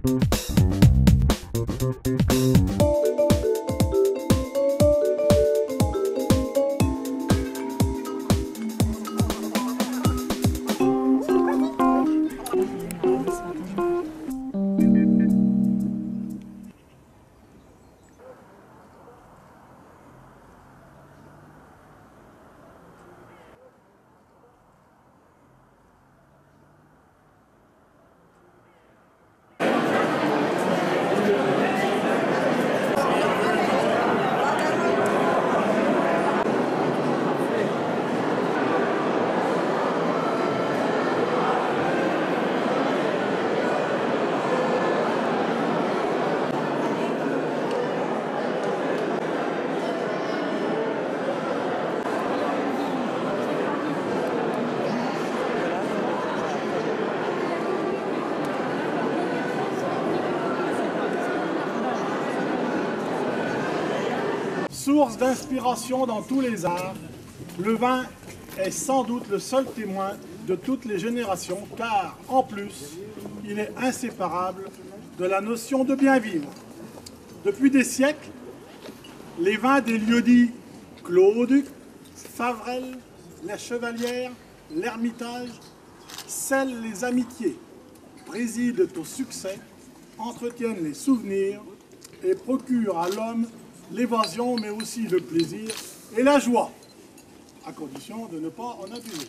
Source d'inspiration dans tous les arts, le vin est sans doute le seul témoin de toutes les générations, car en plus, il est inséparable de la notion de bien vivre. Depuis des siècles, les vins des lieux-dits Clos-au-Duc, Favrel, la Chevalière, l'Ermitage scellent les amitiés, président au succès, entretiennent les souvenirs et procurent à l'homme l'évasion, mais aussi le plaisir et la joie, à condition de ne pas en abuser.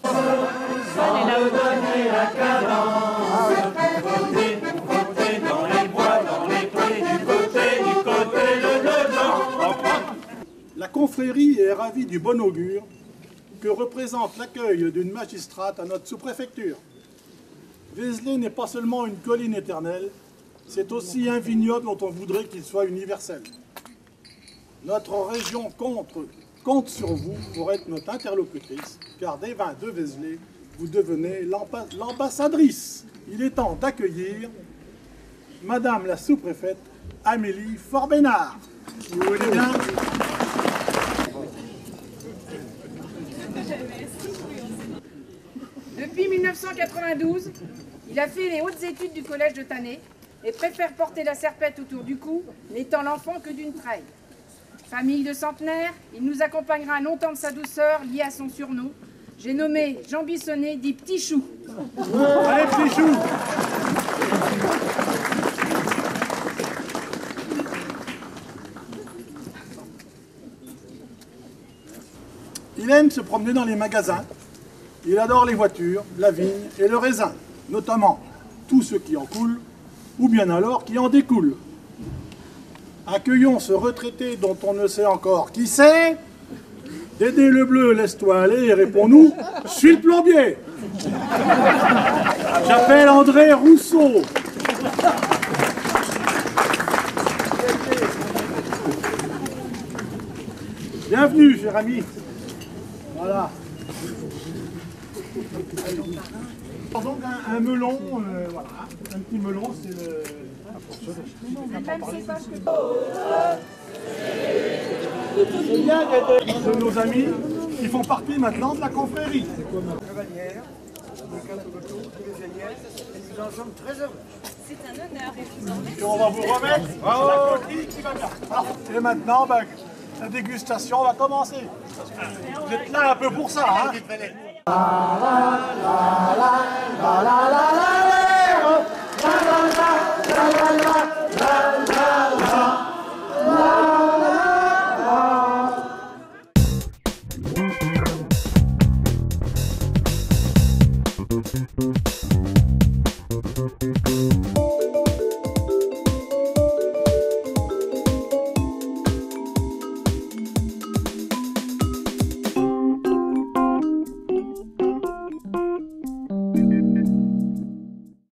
La confrérie est ravie du bon augure que représente l'accueil d'une magistrate à notre sous-préfecture. Vézelay n'est pas seulement une colline éternelle, c'est aussi un vignoble dont on voudrait qu'il soit universel. Notre région compte sur vous pour être notre interlocutrice, car des vins de Vézelay, vous devenez l'ambassadrice. Il est temps d'accueillir Madame la sous-préfète Amélie Forbénard. Si vous voulez bien. Depuis 1992, il a fait les hautes études du collège de Tannay et préfère porter la serpette autour du cou, n'étant l'enfant que d'une treille. Famille de centenaires, il nous accompagnera longtemps de sa douceur liée à son surnom. J'ai nommé Jean Bissonnet, dit Petit Chou. Allez, Petit Chou! Il aime se promener dans les magasins. Il adore les voitures, la vigne et le raisin, notamment tout ce qui en coule, ou bien alors qui en découle. Accueillons ce retraité dont on ne sait encore qui c'est. Dédé Lebleu, laisse-toi aller et réponds-nous, je suis le plombier. J'appelle André Rousseau. Bienvenue, cher ami. Voilà. Donc un melon, voilà, un petit melon, c'est le... C'est bien de nos amis qui font partie maintenant de la confrérie. Chevalière, et nous en sommes très heureux. C'est un honneur et je vous en remercie. Et on va vous remettre la coquille qui va bien. Et maintenant, la dégustation va commencer. Vous êtes là un peu pour ça, hein? Thank you.